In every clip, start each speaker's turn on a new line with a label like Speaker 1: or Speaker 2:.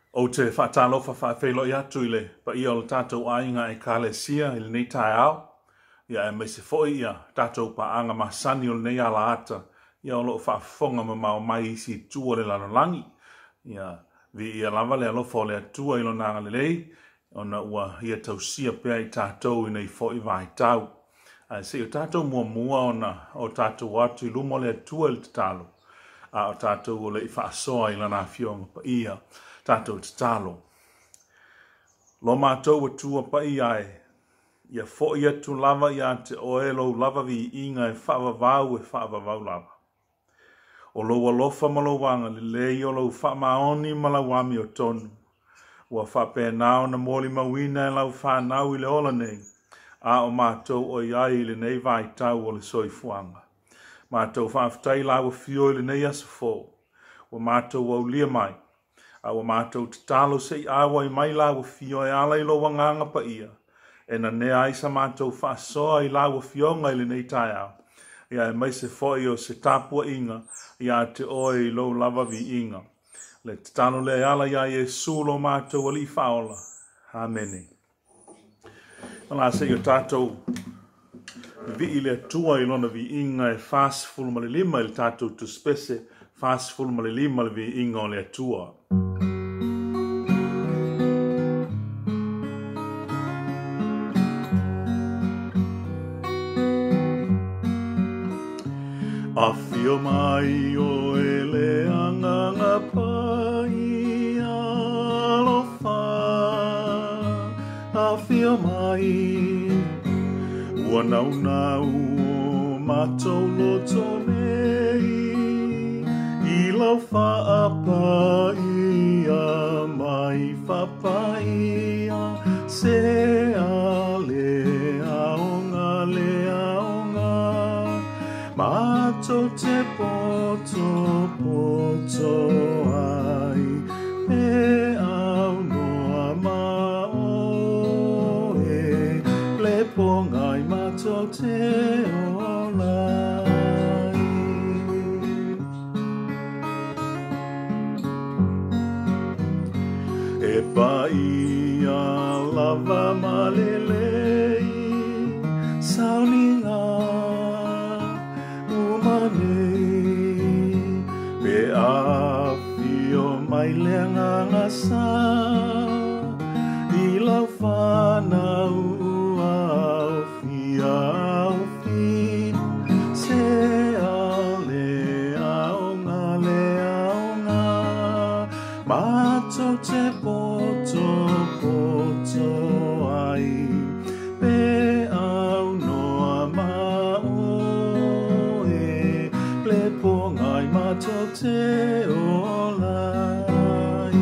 Speaker 1: O te whaatalo whawhawhelo I atu I le, pa ia o tātou ainga e kālesia I le nei tae au. Ia e meise foi ia, tātou pa anga masani o le nei ala ata. Ia o loo whaafonga ma mao mai isi tua le lanolangi. Ia, vi ia lava le alofa o le atua ilo nanga le lei. Ona ua ia tausia pea I tātou I nei foi vai tau. Se o tātou mua ona o tātou atu I lumo le atua le tatalo. A o tātou o le I whaasoa I lana fionga pa ia. Tātou te talo. Lo mātou atua pa ia e. Ia fo ia tu lava ia te oelo lava vi inga e whaavavau lava. O lo alofa malawanga le lei o lo whaamaoni malawami o tonu. Ua whapea nao na moli mawina e lau whanau I le ola nei. A o mātou o iai le nei vai tau o le soifuanga. Mātou whaafutai lau fio le nei asafo. Ua mātou au lia mai. A ua mātou te talo se I awa I mai lau fio e ala I lo wanganga pa ia. E na nea ai sa mātou whaasoa I lau fionga I le nei tai au. Ia e mai se foi o se tapua inga. Ia te oe I lo lava vi inga. Le te talo le ala ia Jesu lo mātou ali whaola. Amene. Mana se o tātou vi I le atua I lona vi inga e fast full ma le lima I le tātou tu spese. Fast full ma le lima le vi inga o le atua. A fio mai o ele anganga pai alofa. A fio mai ua nau o matou loto nei. I lau whaapaia mai whapaia se a le aonga. Mato te poto ai e au noa mao e le pongai mato te olai. E paia lava malelei sauninga pe a fio mai lenga ngasa I lau whanau au fi se a le aonga mato te poto ai pe au noa mao e le pongai mato te olai.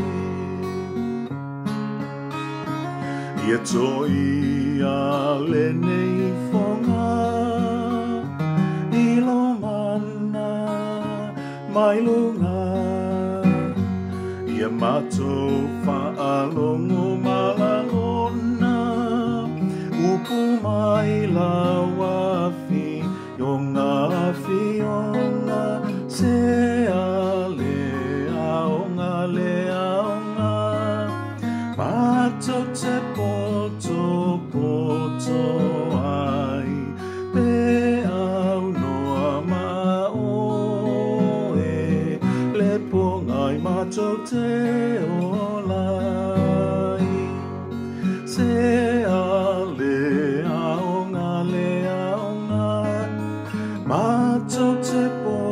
Speaker 1: Ia toi a le nei fonga I lo mana mai lunga. Ia mato whaalongo malangona upu mai lawa fi yonga se a le aonga mato te poto ai pe au noa mao e le pongai mato te olai se a le aonga mato te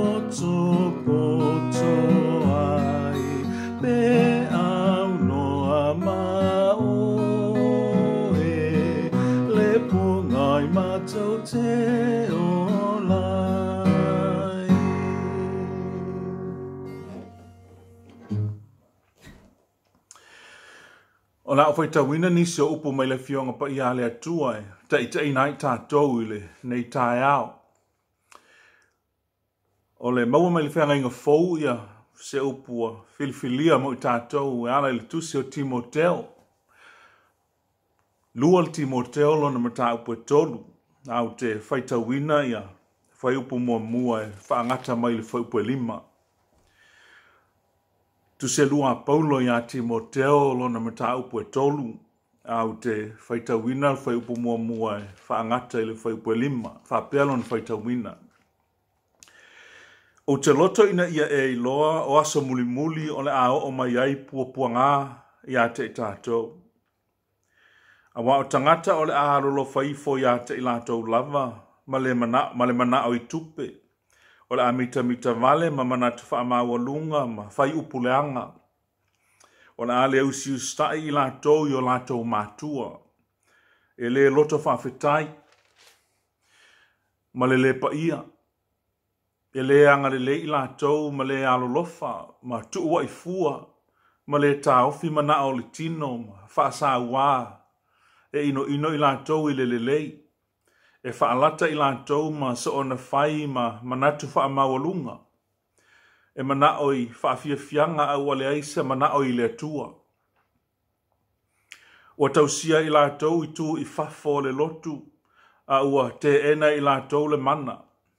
Speaker 1: poto ai pe au noa mao e le pongai mato te olai. O la o fai tawina nisi o upo mai le fionga pa ia le atua e tai nai tātou I le nei tae au. O le maua mai le whenga inga fau ia se upua filifilia mo I tātou e ala I le tusi o Timoteo. Lua le Timoteo lona mata upo e tolu. Au te whaitawina ia whai upo mua e whaangata mai le whai upo e lima. tu se lua Paulo ia Timoteo lona mata upu e tolu au te whaitawina whai upu mua e whaangata ili whai upu e lima whapea whaitawina. O te loto ina ia e iloa o aso muli o le ao o mai ai pua ngā ia te tātou. A wa o tangata o le aarolo whaifo ia te ilatou lava ma le mana o i tupe. O le amita vale ma mana tu whaamawalunga ma whai upu leanga. O le ale usi ustai ilatou i o latou mātua. E le loto whawhetai ma le pa ia. E le anga le ilatou ma le alolofa ma tuua i fua ma le taofi mana o le tino ma whaasa ua. E ino ilatou i lei. E whaalata ilatou ma so ona whai ma manatu whaamawalunga. E mana oi whaafiafianga au wale aisa mana oi le atua. Wa tausia ilatou i tu i whafo le lotu a ua te ena ilatou le mana.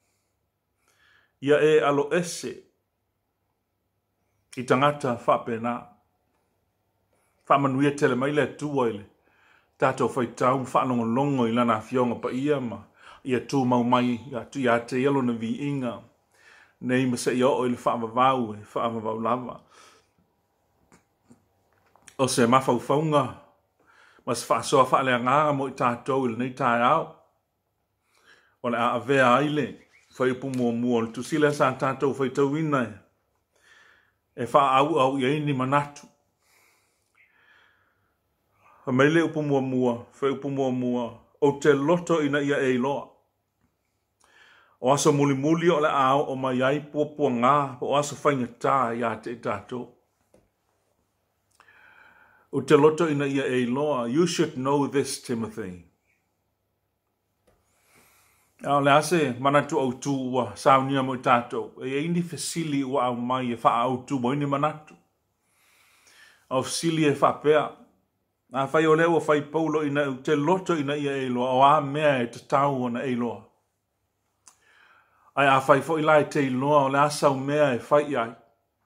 Speaker 1: Ia e alo ese i tangata whapena. Whamanuia tele mai le atua ile. Tātou whaitau whanongo i lana whionga pa ia ma ia tū mau mai ia te ialo na vi inga nei ma se ia o ili whaamavau lava. O se mawhauwhaunga ma se whaasoa whaalea ngāra mo i tātou ili nei tāi au. O le a avea aile whaipu mua le tusile sa tātou whaitau ina e wha au i aini manatu. Ha meile upu mua, whai upu mua, o te loto ina ia e iloa. O aso muli o le ao o mai ai pua ngā, o aso whainga tā ia te tātou. O te loto ina ia e iloa, you should know this, Timothy. Ao le ase, manatu au tū ua, saunia mo i tātou. E ini fesili ua au mai e wha au tū mo ini manatu. Au fesili e wha pea. A whai o leo whai Paulo ina te loto ina ia eiloa, o a mea e te tau ona eiloa. Ai a whai fo ilai te iloa o le asau mea e whai ai.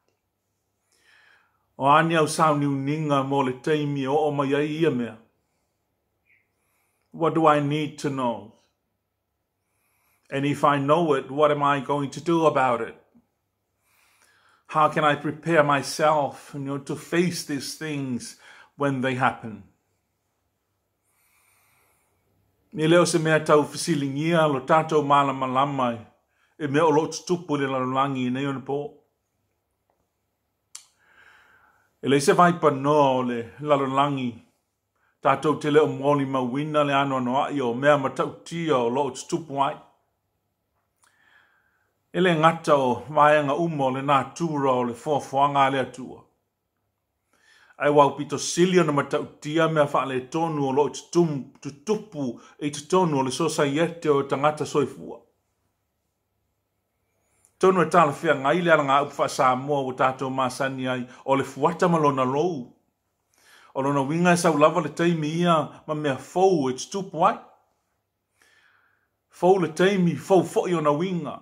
Speaker 1: O ani au sau niu ninga mo le teimi o mai ai ia mea. What do I need to know? And if I know it, what am I going to do about it? How can I prepare myself, to face these things when they happen? Ni leo se mea tau fisilingia lo tātou malama e mea o lo tupu le lalangi nei ona po. E le se vai panoa o le lalangi tātou te leo moli mawina le ano ai o mea matau tia o lo tupu ai. E le ngata o vaianga umo le nā tūra o le fuafuanga le atua. Ai wau pito silia na matau tia mea wha le tonu o lo tupu e te tonu o le sosaiete o tangata soifua. Tonu e tala whia ngai le aranga upu wha Samoa o tātou masani ai o le fuata malona lou. O lona winga e sau lava le teimi ia ma mea fau e te tupu ai. Fau le teimi, fau foi o na winga.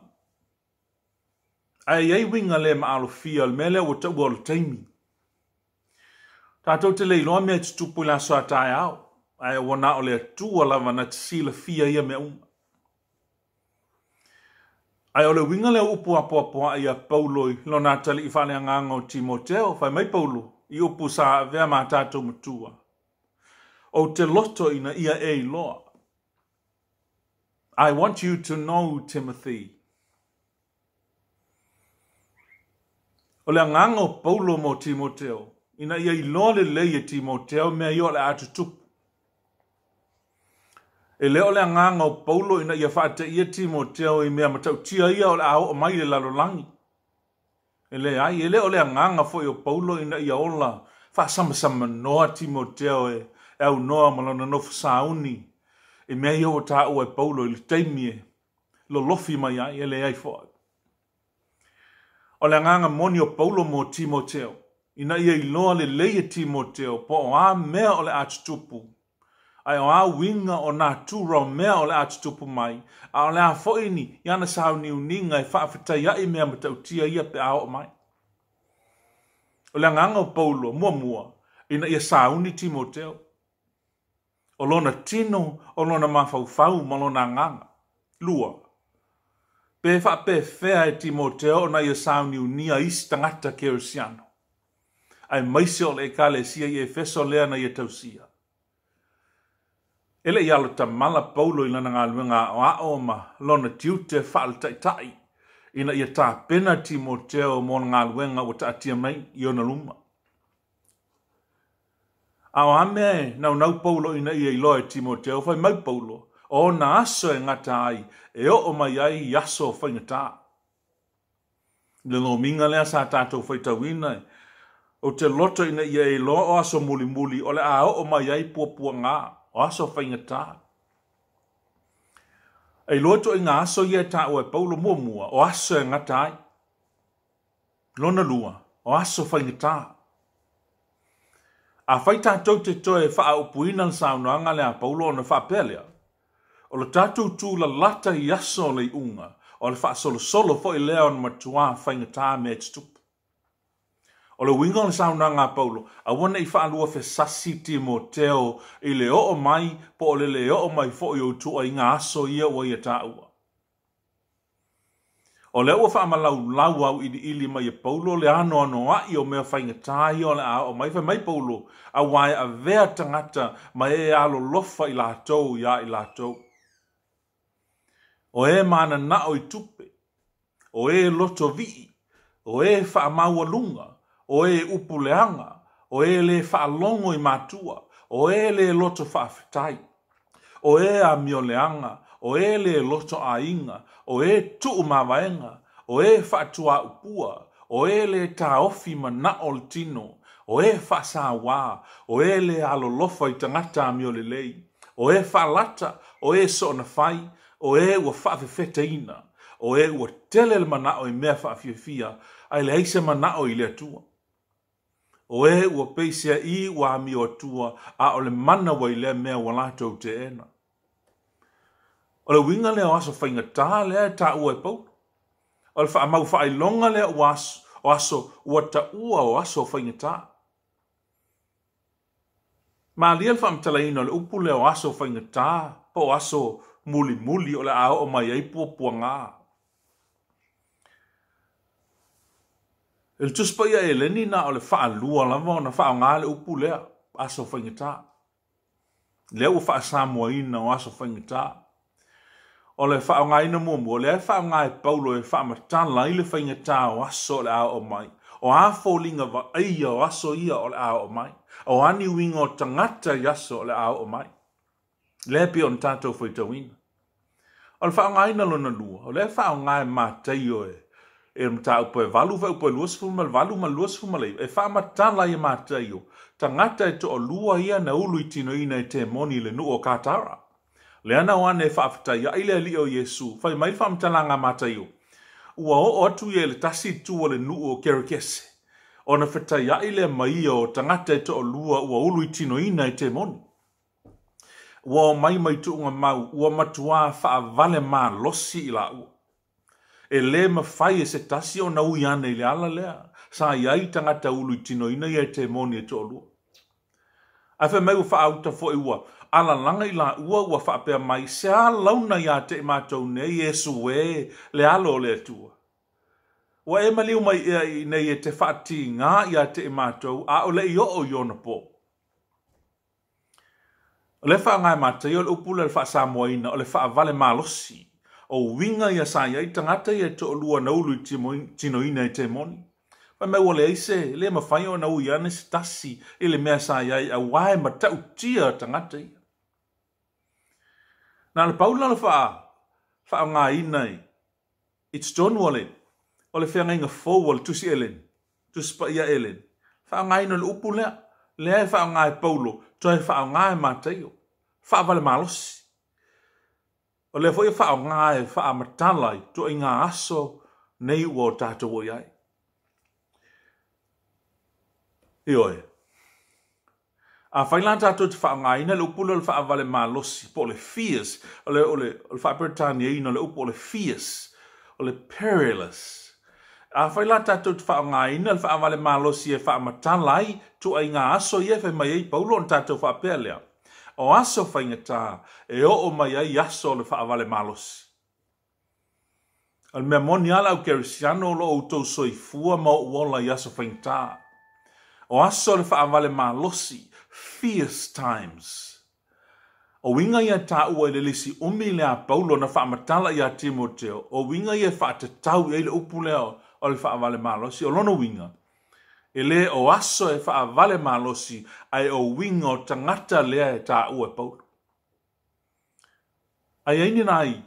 Speaker 1: Ai winga le maalo fia le mele o tau o le teimi. Tātou te leiloa mea te tupu la soa tae au. Ai wana o le atua lava na te sila fia ia mea unga. Ai o le winga le upu apoa ia Paulo i lo nā tali i whale anganga o Timoteo. Whai mai Paulo i upu sa vea mā tātou matua. O te loto ina ia e loa. I want you to know, Timothy. O le anganga o Paulo mo Timoteo. Ina ia i loa le lei e Timoteo mea i o le atu tupu. E leo le anganga o Paulo ina ia whaata ia Timoteo i mea matau tia ia o le ao o mai le lalolangi. E leo le anganga foi o Paulo ina ia ola wha sama noa Timoteo e au noa malona nofu sauni. E mea ia o ta ua e Paulo i le teimie lo lofi mai ai e le ai foi. O le anganga moni o Paulo mo Timoteo. Ina ia iloa le leie Timoteo po o a mea o le atutupu. Ai o a winga o nā tūra o mea o le atutupu mai. A o le a foini i ana sao ni uninga e whaafetai ai mea matautia ia pe ao mai. O le nganga o Paulo mua ina ia sauni Timoteo. O lona tino, o lona mafaufau, ma lona nganga. Lua. Pe fea e Timoteo na ia sauni unia isi tangata keresiano. Ai maise o le ekalesia i Efeso lea na ia tausia. Ele ia lo tamala Paulo ina nga luenga o ao ma lona tiute fa'al taitai. Ina ia ta pena Timoteo mo nga luenga o ta atia mai i ona luma. Ao ame nau Paulo ina ia iloa e Timoteo fai mai Paulo. O na aso e ngata ai e o mai ai yaso fai ngata. Le no minga lea sa tātou fai tawina o te loto ina ia e loa o aso muli o le a o mai ai pua ngā. O aso fai ngata. Ei loto i ngā aso ia ta o e Paulo mua o aso e ngata ai. Lona lua, o aso fai ngata. A fai tātou te toe wha au puina saunoanga le a Paulo o na wha pelea. O le tātou tū la lata i aso le unga. O le wha solo fo i lea on matua fai ngata me te tupu. O le winga o le saunoanga a Paulo, a wana i wha alua fe sasi Timoteo i le o mai, po o le o mai fo i o tua i ngā aso ia o ia tā ua. O le ua wha lau au ili mai e Paulo le ano ai o mea whainga tāi o le a o mai mai Paulo a wai a vea tangata mai e alo lofa i lātou ia i lātou. O e mana na o i tupe, o e loto vii, o e wha maua lunga, o e upuleanga, o e le wha longo i mātua, o e le loto wha whitai, o e a mioleanga, o e le loto a inga, o e tuu mawaenga, o e whaatua upua, o e le taofi mana o le tino, o e whaasawa, o e le alolofa i tangata a miole lei, o e whaalata, o e so na whai, o e ua whaafefeta ina, o e ua tele le mana o i mea whaafiafia, ai le eise mana o i le atua. O e ua peisia i ua mi o atua, a o le mana wa i le mea walatou te ena. O le winga lea o aso whainga tā lea tā ua e Paulo. O le wha mau wha longa lea o aso ua ta ua o aso whainga tā. Ma lia le wha mtalaina o le upu lea o aso whainga tā, po o aso muli o le ao o mai ei pua ngā. El tuspa ia e leni na o le wha lua lama o na wha ngā le upu lea aso whainga tā. Lea ua wha Samoan o aso whainga tā. O le wha o ngai na mumu, o le wha o ngai Paulo e wha matala i le whainga tā o aso o le ao o mai. O a fōlinga wa eia o aso ia o le ao o mai. O ani winga o tangata i aso o le ao o mai. Le pi on tātou whaitawina. O le wha o ngai na lona lua, o le wha o ngai mātei o e mta upo e valu fa upo e luas fuma valu ma luas fuma le e fa matala i mātei o. Tangata e to o lua ia na ulu i tino ina e te moni le nu o kātara. Le ana wane whaafitai ia ile li o Yesu, whai mai whaamtalanga mātai o. Ua o atu ia le tasi tu o le nu o kerekese. O na whitai ia ile mai o tangata e to o lua ua ulu i tino ina e te moni. Ua o mai tuunga mau, ua matua whaavale mā losi i la ua. E le ma whai e se tasi o na ui ane i le ala lea, sa iai tangata ulu i tino ina i e te moni e to o lua. A wha mai ua whaauta fo i ua, ala langa i la ua whapea mai se a launa ia te mātou nei Yesu e le alo le atua. Wa e maliu mai ia nei e te whaati ngā ia te mātou a o le i o iona po. O le wha ngai mātou o le upula le wha Samoina o le wha vale malosi o winga ia sa ia i tangata ia to lua na ulu i tino ina i te moni. Wa me wale eise le mawhai o na ui ane stasi i le mea sa ia i a wae matau tia tangata ia. Nā le paula le wha ngā inai. It's John wale. O le whenga inga fō wale tusi elen. Tuspa ia elen. Wha ngā ina le upu lea. Lea e wha ngā e paulo. Toi wha ngā e māteo. Wha vale malosi. O le fo i wha ngā e wha matalai. To i ngā aso nei ua o tātou o iai. Ioi. A whailan tātou te whaangaina le upula le whaavale malosi po le fears, o le whaapirtania ina le upo o le fears, o le perilous. A whai la tātou te wha ngā ina, le wha wale malosi e wha matalai, tu ai ngā aso i e whai mai ei paulo on tātou wha pēr lea. O aso whai ngatā, e o mai ai aso le wha wale malosi. Al mea moni ala au kerisiano lo o tau soi fua ma o wola i aso whai ngatā. O aso le wha wale malosi, fierce times. O winga ia tā ua le lisi umi lea paulo na wha matala ia Timoteo, o winga ia wha te tau i le upu leo o le wha wale malosi, o lono winga. E le o aso e wha wale malosi, ai o winga o tangata lea e tā ua paulo. Ai aini nai,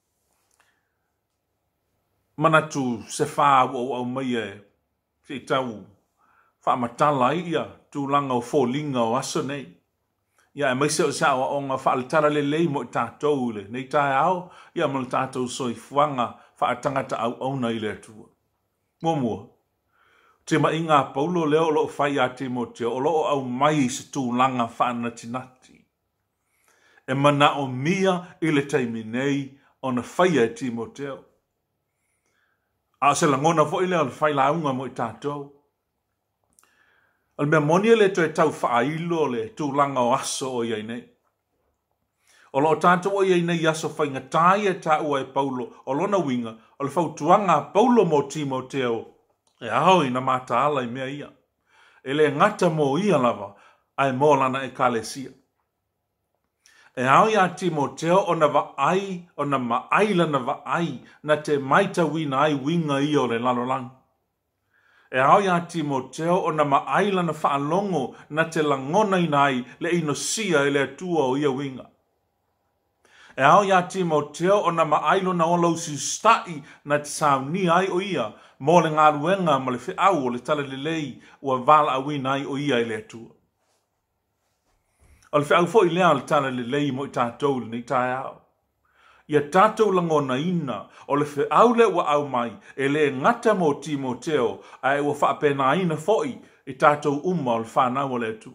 Speaker 1: manatu se wha au mai e, se tau, wha matala ia, tu langa o fōlinga o aso nei. Ia e mai se o sao o ngā whaaletara le lei mo i tātou le. Nei tae au, ia mo le tātou soi fuanga whaatangata au auna i le atua. Mua. Te ma inga paulo leo lo whai a Timoteo, o lo au mai se tūlanga whaanatinati. E mana o mia i le taimi nei o na whai a Timoteo. A se langona fo i leo le whai launga mo i tātou. Al mea monia le to e tau whailo le tūlanga o aso o iei nei. O lo tātou o iei nei aso whainga tai e tāua e paulo o lona winga o le whautuanga paulo mo Timoteo e aho i na mata ala i mea ia. E le ngata mo ia lava ai mo lana e kalesia. E aho ia Timoteo o na vaai o na maaila na vaai na te maita wina ai winga i o le lalolang. E ao ia Timoteo o na maaila na whaalongo na te langona inai le ino sia e le atua o ia winga. E ao ia Timoteo o na maailo na olau si stai na te sauni ai o ia mo le ngā ruenga ma le whiau o le tala le lei ua vala a wina ai o ia e le atua. O le whiau fo i lea le tala le lei mo i tātou le nei tae au. Ia tātou langona ina o le whiau le ua au mai e le ngata mo Timoteo a e ua whaapena ina foi i tātou uma o le whanau o le atua.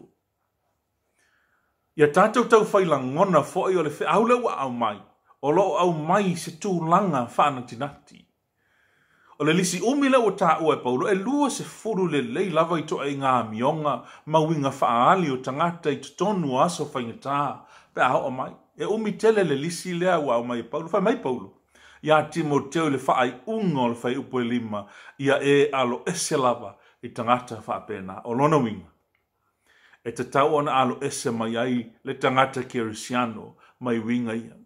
Speaker 1: Ia tātou tau whailangona foi o le whiau le ua au mai o lo au mai se tūlanga whanatinati. O le lisi umi le ua tā ua e paulo e lua se furu le lei lava i toa i ngā mionga ma winga whaali o tangata i tutonu aso whaingatā pe aho o mai. E umi tele le lisi lea ua au mai paulo, whai mai paulo. Ia Timoteo le whaai unga o le whai upo e lima, ia e alo ese lava i tangata whaapena o lona winga. E te tau ona alo ese mai ai le tangata kerisiano mai winga ia.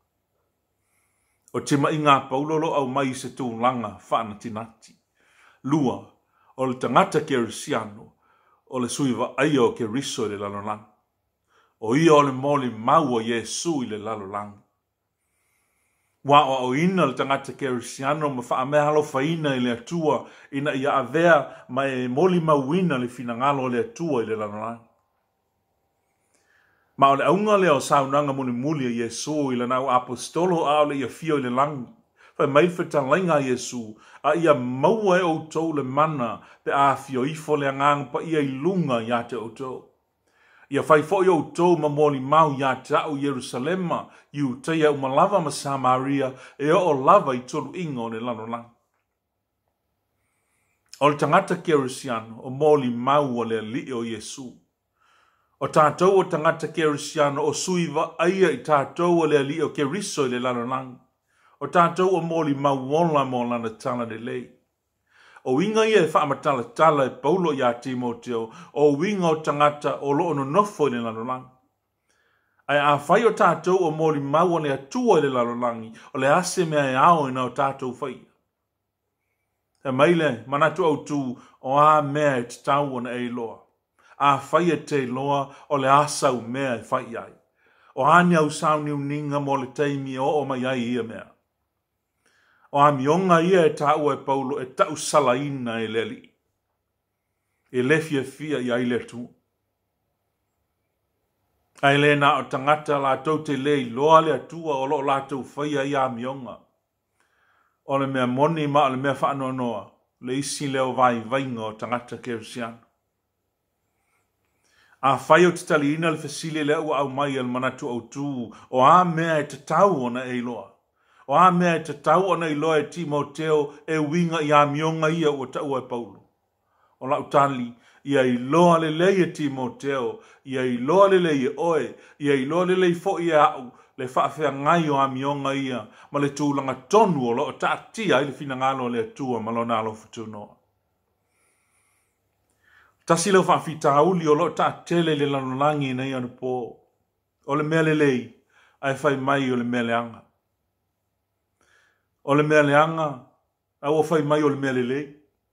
Speaker 1: O te mai ngā paulo lo au mai se tūlanga whaanatinati. Lua o le tangata kerisiano o le suiva ai o ke riso le lalolanga. O ia o le moli mau o Yesu i le lalolang. Wa o ina le tangata kerisiano ma wha mea halo whaina i le atua ina ia avea ma e moli mauina le finangalo le atua i le lalolang. Ma o le aunga leo saunanga muni muli a Yesu i le nau apostolo a o le ia fio i le langi. Whai mai whetalainga Yesu a ia maua e o tau le mana pe a fio ifo le angang pa ia i lunga i ate o tau. Ia whai fo i o tau ma moli mau ia te au Jerusalema iu teia umalava ma Samaria e o lava i tolu ingo ne lano lang. O le tangata kerisiano o moli mau o le li o Yesu. O tātou o tangata kerisiano o suiva aia i tātou o le li o keriso i le lano lang. O tātou o moli mau wola mo lana tala de lei. O winga ia e whaamatala tala e paulo ia Timoteo, o winga o tangata o loo no nofo i le lalolangi. Ai a whai o tātou o mori mau o le atua i le lalolangi, o le ase mea e ao ina o tātou whai. E maile, manatu au tū o a mea e te tau ona e loa. A whai e te loa o le asau mea e whai ai. O hania au sauni uninga mo le teimi o mai ai ia mea. O a mionga ia e tāua e paulo e tau salaina e leli. E lefia fia i aile tu. Ai le na o tangata la tau te lei loa le atua o lo la tau whaia i a mionga. O le mea moni ma o le mea whaano noa. Le isi leo vai vainga o tangata kerisiano. A whai o te tali ina le fasile leo au mai al manatu au tū. O a mea e te tau ona e loa. O a mea te tau ona I loa e Timoteo e winga I a mionga ia o tau e Paulo. O lau tali, ia I loa le lei e Timoteo, ia I loa le lei e oe, ia I loa le lei fo I au, le whaafea ngai o a mionga ia, ma le tūlanga tonu o lo o taatia I le fina ngalo le atua ma lo nalo futunoa. Tasi leo whaafita auli o lo taatele le lanolangi nei anu po, o le mea le lei, ai whai mai o le mea le anga. O le mea le anga, au o whai mai o le mea le lei.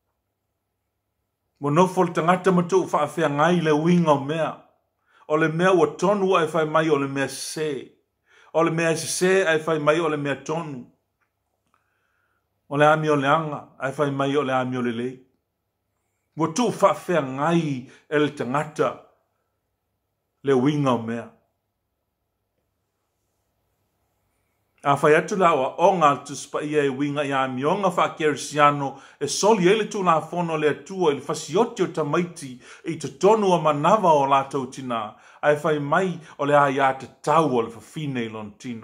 Speaker 1: Mo nofo le tangata matu whaafea ngai le winga o mea. O le mea ua tonu ai whai mai o le mea se. O le mea se ai whai mai o le mea tonu. O le ami o le anga ai whai mai o le ami o le lei. Mo tu whaafea ngai e le tangata le winga o mea. A whai atu lawa o ngā tuspa ia e winga ia mionga wha kerisiano e soli ele tu la fono le atua ili fasioti o tamaiti I te tonu o manawa o lātou tina ai whai mai o le ai a te tau o le whawhine lon tino.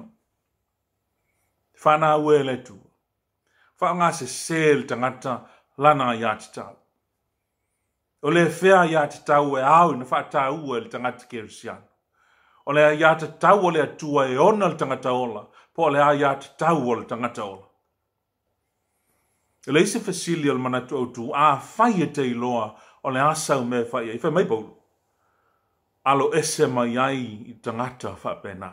Speaker 1: Whana ue le tu. Wha ngā se le tangata lana ia te tau. O le whea ia te tau e au ina wha tau e le tangata kerisiano. O le ia te tau o le atua e ona le tangata ola. Po le ai te tau o le tangata ola. E le ise fasili o le manatu au tu, a whai e te iloa o le asau me whai e. I whai mai paulu. Alo ese mai ai I tangata whapena.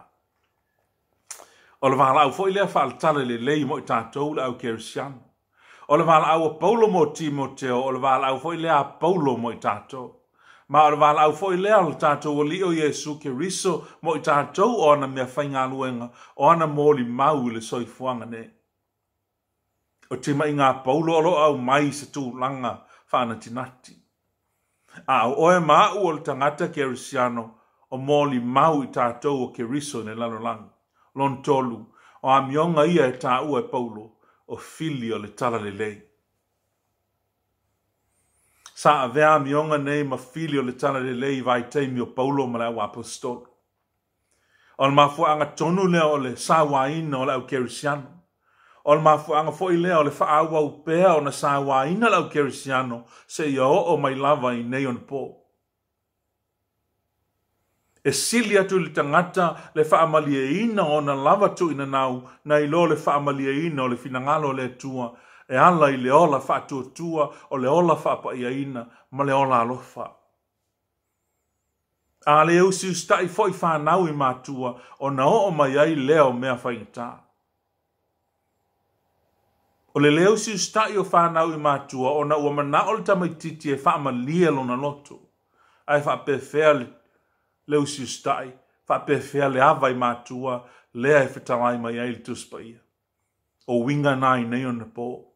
Speaker 1: O le wala au fo I lea wha tale le lei mo I tātou le au kerisiano. O le wala au a Paulo mo Timoteo, o le wala au fo I lea Paulo mo I tātou. Ma o le wala au fo I lea o le tātou o li o Jesu ke riso mo I tātou o ana mea whainga luenga o ana mōli mau le soifuanga ne. O te mai ngā Paulo alo au mai se tū langa whana tinati. A o e maa o le tangata kerisiano o mōli mau I tātou o ke riso ne lanolang. Lon tolu o a mionga ia e tā ua e Paulo o fili o le tala le lei. Sa a vea mionga nei ma fili o le tala le lei vai teimi o Paulo ma le au apostol. O le mafua anga tonu lea o le sawaina o le au kerisiano. O le mafua anga fo I lea o le whaaua upea o na sawaina le au kerisiano se ia o mai lava I nei on po. E sili atu le tangata le whaamalia o na lava tu ina nau na I lo le whaamalia o le finangalo le tua e ala I le ola whaatuatua o le ola whaapaia ma le ola alofa. A le usi ustai foi whanau I mātua o na o mai ai leo mea whaingata. O le leo si ustai o whanau I mātua o na ua mana o le tamaititi e whaamalia lo na loto. Ai whaapewhea le usi ustai, whaapewhea le awa I mātua lea e whetawai mai ai le tuspa ia. O winga nai nei o na po.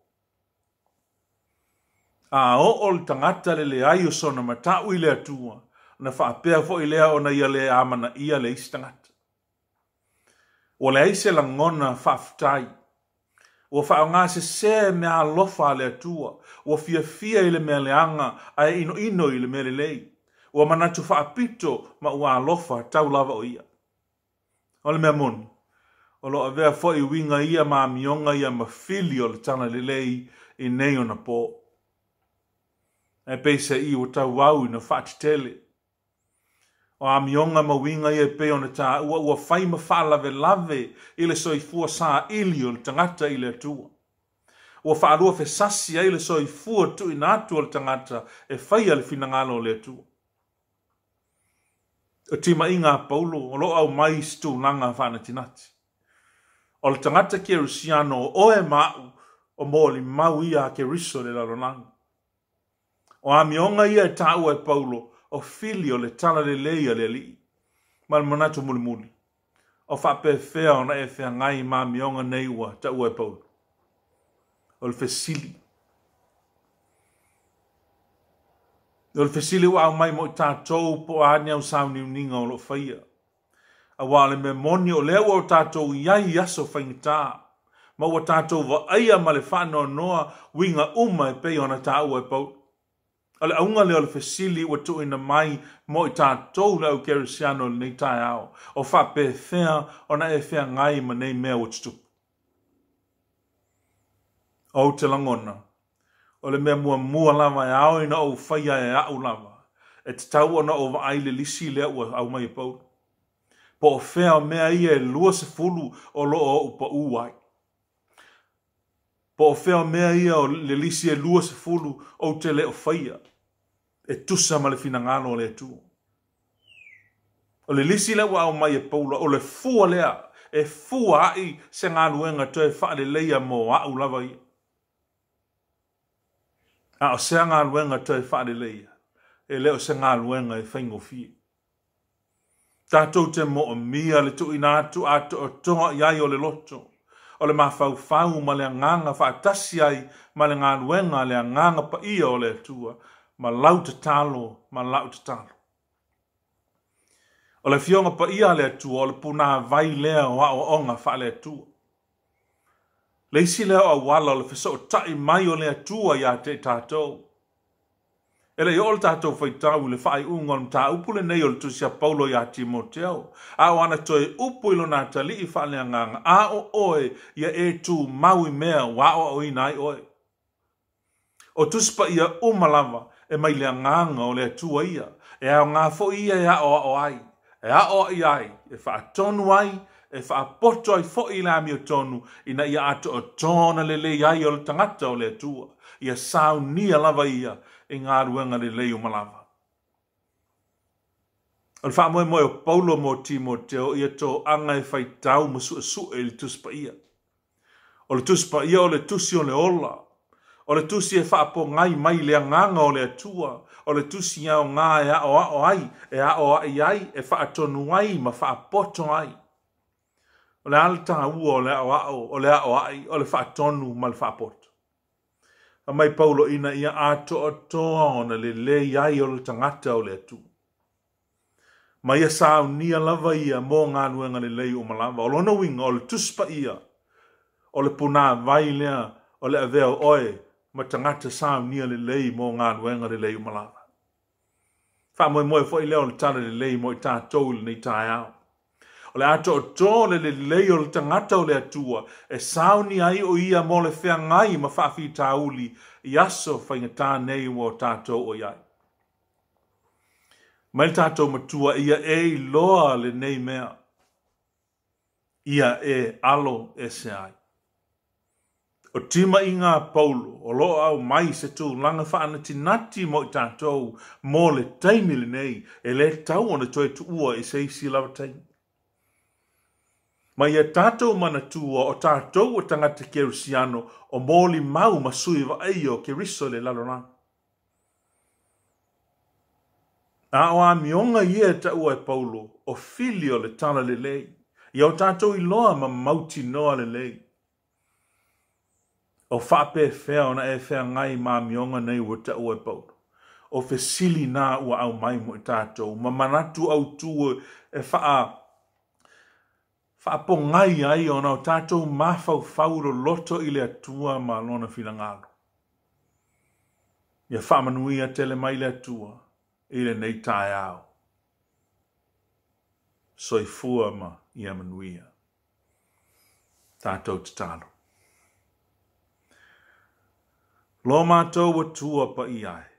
Speaker 1: A o le tangata le ai o sona matau I le atua, na whaapea fo I lea o na ia le amana ia le isi tangata. O le aise la ngona whaafutai, o whaonga se mea alofa le atua, o fia I le mea leanga, ai ino I le mea le lei, o manatu whaapito ma ua alofa tau lava o ia. O le mea moni, o lo avea fo I winga ia ma mionga ia ma fili o le tana le lei I nei o na po. E peisa I o tau au I na whaatitele. O a mionga ma winga ia pe o na tā ua whai ma whalave lave I le soifua sa ili o le tangata I le atua. Ua whaarua fe sasi ai le soifua tu I na atua le tangata e whai ale finangalo le atua. O tima inga Paulo o lo au mai stu langa whana tinati. O le tangata ke rusiano o e mau o mōli mau ia ke riso le lalonanga. O a mionga ia e tāua e Paulo o fili o le tala le leia le li. Ma le manatu muli muli. O whape whea o na e whea ngai ma mionga nei ua tāua e Paulo. O le fesili. O le fesili wa au mai mo I tātou po ania o sauni uninga o lo whaia. A wale me moni o lea o tātou iai aso whaingata. Ma ua tātou wa aia ma le whano noa winga uma e pei ona tāua e Paulo. Ale aunga leo le fesili ua tu ina mai mo I tātou le au kerisiano le nei tai ao. O whape whea o na e whea ngai ma nei mea o tutupu. O te langona. O le mea mua lava e ao ina o whaia e au lava. E te tau ona o wa aile lisi lea ua au mai e pau. Po o whea mea ia e lua se fulu o lo o upa uai. Po o whea mea ia o le lisi e lua se fulu o te leo whaia. E tusa ma le fina ngano o le tu. O le lisi lea ua au mai e pau o le fua lea. E fua ai se ngā luenga to e wha le leia mo au lava ia. A o se ngā luenga to e wha le leia. E leo se ngā luenga e whaingo fie. Tātou te mo o mia le tu ina atu ato o tonga iai o le loto. O le mawhau ma le nganga whaatasi ai ma le ngā luenga le nganga pa ia o le atua. Ma lau te talo, ma lau te talo. O le fionga pa ia le atua o le puna vai lea o a o onga wha le atua. Le isi lea o wala o le fiso o tai mai o le atua ia te tātou. Ele i ol tātou whaitau le whai ungon tā upule nei o le tusia Paulo ia Timoteo. A o ana toi upu ilo nā tali i whale nganga. A o oe ia e tū maui mea wa o inai oe. O tuspa ia umalava e mai le nganga o le atua ia. E ao ngā fo ia e a o ai. E a o ai. E wha tonu ai. E wha poto ai fo i la mi o tonu. Ina ia ato o tona le le ai o le tangata o le atua. Ia sau nia lava ia. E ngā ruenga le leo malava. O le wha moe o Paulo mo Timoteo ia tō anga e whai tau ma su e le tuspa ia. O le tuspa ia o le tusi o le ola. O le tusi e wha po ngai mai le nganga o le atua. O le tusi ia o ngā e a o ai. E a o ai ai e wha tonu ai ma wha poto ai. O le alta ua o le a o le a o ai. O le wha tonu ma le wha poto. A mai Paulo ina ia ato o toa ona le iai o le tangata o le atu. Ma ia sao nia lava ia mō ngā nuenga le lei o malava. O lona winga o le tuspa ia. O le puna vai lea o le avea oe. Ma tangata sao nia le lei mō ngā nuenga le lei o malava. Wha moe fo i leo le tala le lei mo i tātou le nei tai au. O le ato o tō le lei o le tangata o le atua, e sauni ai o ia mo le whea ngai ma whaafi tāuli i aso whainga tā nei o tātou o iai. Mai tātou matua ia e i loa le nei mea. Ia e alo e se ai. O tima i ngā Paulo, o loa au mai se tū langa whaana tinati mo i tātou mo le taimi le nei, e le tau ona toi tu ua i se isi lawa taimi. Ma ia tātou mana tua o tātou o tangata kerusiano o mōli mau masui wa ai o ke riso le lalona. A o a mionga ia ta ua e Paulo o filio le tala le lei. Ia o tātou i loa ma mauti noa le lei. O whape whea ona e whea ngai ma mionga nei ua ta ua e Paulo. O fesili nā ua au mai mo i tātou. Ma manatu au tua e wha Whaapo ngai ai o nao tātou mawhau whauro loto i le atua ma lona whilangalo. Ia whamanuia tele mai le atua i le nei tae au. Soifua ma ia manuia. Tātou te talo. Lo mātou atua pa i ai.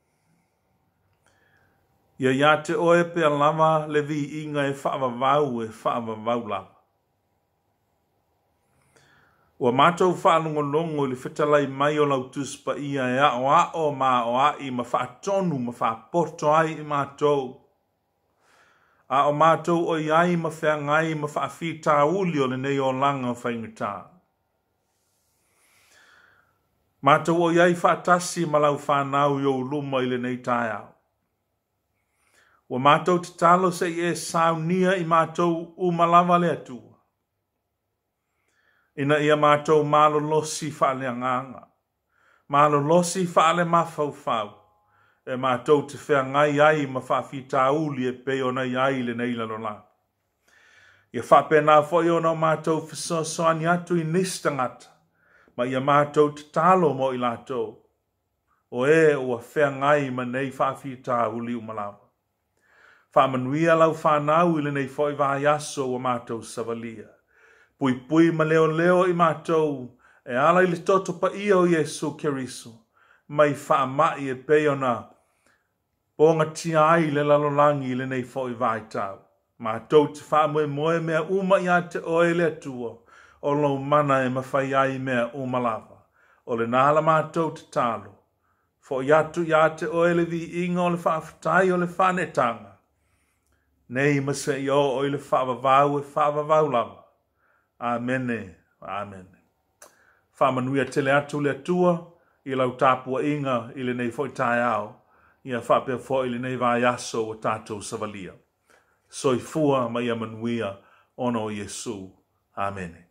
Speaker 1: Ia ia te oe pe lava le vi inga e whaavavau lava. Ua mātou whaanongonongo le whetalai mai o lau tuspa ia e a o mā o a i ma whaatonu ma whaapoto ai i mātou. A o mātou o iai ma whaangai ma whaafita uli o le nei o langa whaingata. Mātou o iai whaatasi ma lau whanau i o luma i le nei tai au. Ua mātou te talo se i e saunia i mātou umalawa le atua. Ina ia mātou mālo losi whaale anganga. Mālo losi whaale mawhau. E mātou te whea ngai ai ma whaafita uli e peo nei ai le nei lalona. Ia whape nā whoi o nao mātou whasoani atu i nistangata. Ma ia mātou te talo mo i lātou. O e ua whea ngai ma nei whaafita uli umalawa. Whamanuia lau whanau i le nei whoi vai aso o mātou savalia. Pui ma leo i mātou E ala ili toto pa ia o Yesu Keriso. Mai wha mai e peona. Ponga tia ai le lalolangi le nei fo i vai tau. Ma tau te wha moe mea uma ia te oele atua. O lo mana e mawhai ai mea uma lava. O le nala ma tau te talo. Fo iatu ia te oele vi inga o le whaafatai o le whanetanga. Nei masa i o le whaavavau e whaavavau lava. Amene. Amene. Whamanuia tele atu le atua. I lau tāpua inga i le nei fo i tai au. Ia whapea fo i le nei vai aso o tātou savalia. Soifua mai amanuia ono Yesu. Amen.